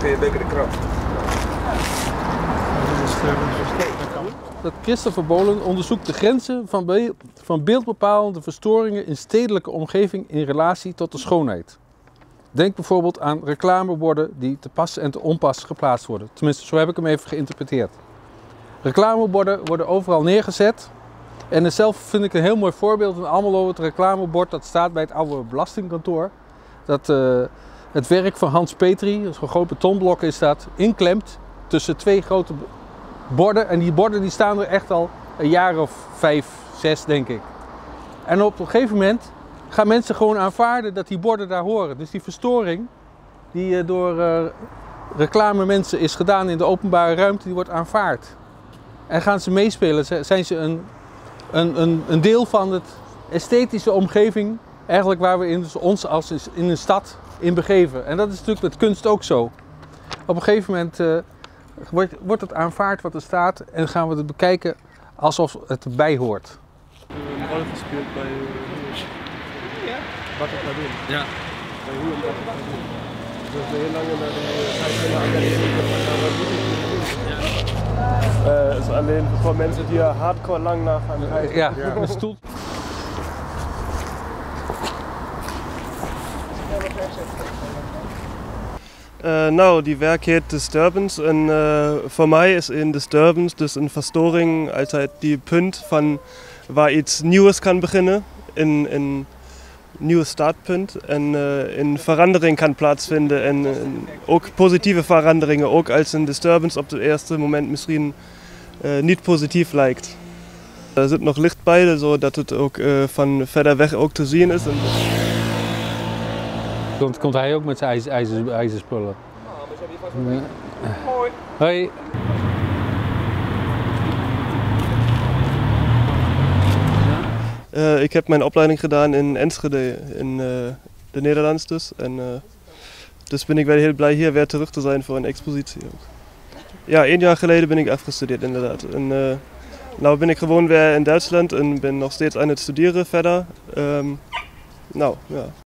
kun je beker de krant. Dat Christopher Bolen onderzoekt de grenzen van beeldbepalende verstoringen in stedelijke omgeving in relatie tot de schoonheid. Denk bijvoorbeeld aan reclameborden die te pas en te onpas geplaatst worden. Tenminste, zo heb ik hem even geïnterpreteerd. Reclameborden worden overal neergezet. En zelf vind ik een heel mooi voorbeeld in Almelo, het reclamebord dat staat bij het oude belastingkantoor. Dat het werk van Hans Petri, zo'n groot betonblok is dat, inklemt tussen twee grote borden. En die borden die staan er echt al een jaar of 5, 6 denk ik. En op een gegeven moment gaan mensen gewoon aanvaarden dat die borden daar horen. Dus die verstoring die door reclamemensen is gedaan in de openbare ruimte, die wordt aanvaard. En gaan ze meespelen, zijn ze een deel van het esthetische omgeving eigenlijk waar we ons als in een stad in begeven. En dat is natuurlijk met kunst ook zo. Op een gegeven moment wordt het aanvaard wat er staat en gaan we het bekijken alsof het erbij hoort. Een rol gespeeld bij Ja? Wat ik daar doen. Ja. Bij hoe en wat ik daar doen. Dus heel lang naar de is alleen voor mensen die er hardcore lang naar gaan kijken. Ja, een stoel. Nou, die werk heet Disturbance en voor mij is een disturbance dus een verstoring altijd die punt van waar iets nieuws kan beginnen, een nieuw startpunt en een verandering kan plaatsvinden en ook positieve veranderingen, ook als een disturbance op het eerste moment misschien niet positief lijkt. Er zit nog licht bij, zodat het ook van verder weg ook te zien is. Komt hij ook met zijn ijzerspullen? Hoi. Hoi. Ik heb mijn opleiding gedaan in Enschede, in de Nederlands dus. En dus ben ik wel heel blij hier weer terug te zijn voor een expositie ook. Ja, 1 jaar geleden ben ik afgestudeerd inderdaad. En nou ben ik gewoon weer in Duitsland en ben nog steeds aan het studeren verder. Nou, ja.